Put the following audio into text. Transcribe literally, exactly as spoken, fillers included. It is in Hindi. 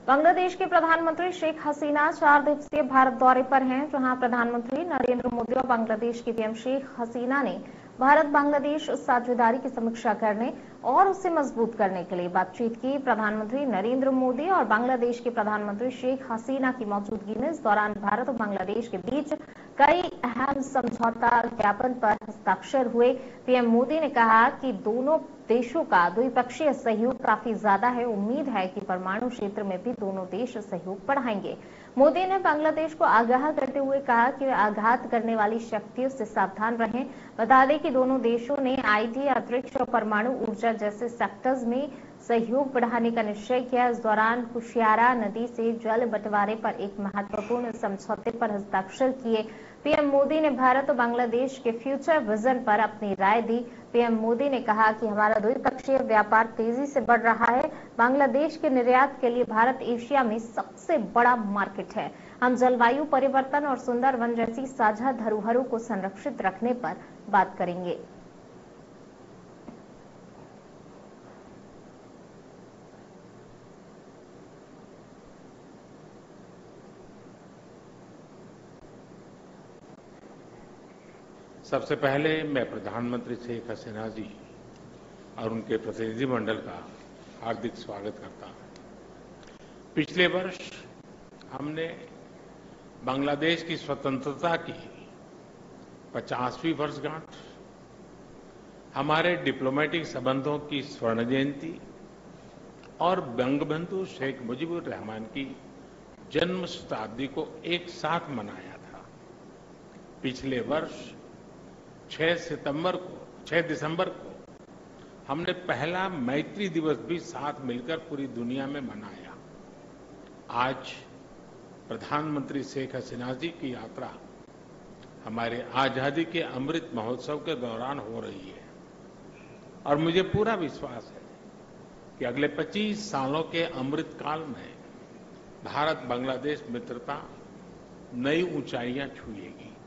बांग्लादेश के प्रधानमंत्री शेख हसीना चार दिवसीय भारत दौरे पर हैं, जहां प्रधानमंत्री नरेंद्र मोदी और बांग्लादेश की पीएम शेख हसीना ने भारत बांग्लादेश साझेदारी की समीक्षा करने और उसे मजबूत करने के लिए बातचीत की। प्रधानमंत्री नरेंद्र मोदी और बांग्लादेश के प्रधानमंत्री शेख हसीना की मौजूदगी में इस दौरान भारत और बांग्लादेश के बीच कई अहम समझौता ज्ञापन पर हस्ताक्षर हुए। पीएम मोदी ने कहा कि दोनों देशों का द्विपक्षीय सहयोग काफी ज्यादा है। उम्मीद है कि परमाणु क्षेत्र में भी दोनों देश सहयोग बढ़ाएंगे। मोदी ने बांग्लादेश को आगाह करते हुए कहा कि वे आघात करने वाली शक्तियों से सावधान रहें। बता दें कि दोनों देशों ने आईटी, अंतरिक्ष और परमाणु ऊर्जा जैसे सेक्टर्स में सहयोग बढ़ाने का निश्चय किया। इस दौरान कुशियारा नदी से जल बंटवारे पर एक महत्वपूर्ण समझौते पर हस्ताक्षर किए। पीएम मोदी ने भारत और बांग्लादेश के फ्यूचर विजन पर अपनी राय दी। पीएम मोदी ने कहा कि हमारा द्विपक्षीय व्यापार तेजी से बढ़ रहा है। बांग्लादेश के निर्यात के लिए भारत एशिया में सबसे बड़ा मार्केट है। हम जलवायु परिवर्तन और सुंदर वन जैसी साझा धरोहरों को संरक्षित रखने पर बात करेंगे। सबसे पहले मैं प्रधानमंत्री शेख हसीना जी और उनके प्रतिनिधिमंडल का हार्दिक स्वागत करता हूं। पिछले वर्ष हमने बांग्लादेश की स्वतंत्रता की पचासवीं वर्षगांठ, हमारे डिप्लोमेटिक संबंधों की स्वर्ण जयंती और बंगबंधु शेख मुजीबुर रहमान की जन्म शताब्दी को एक साथ मनाया था। पिछले वर्ष छह सितंबर को छह दिसंबर को हमने पहला मैत्री दिवस भी साथ मिलकर पूरी दुनिया में मनाया। आज प्रधानमंत्री शेख हसीना जी की यात्रा हमारे आजादी के अमृत महोत्सव के दौरान हो रही है और मुझे पूरा विश्वास है कि अगले पच्चीस सालों के अमृत काल में भारत बांग्लादेश मित्रता नई ऊंचाइयां छुएगी।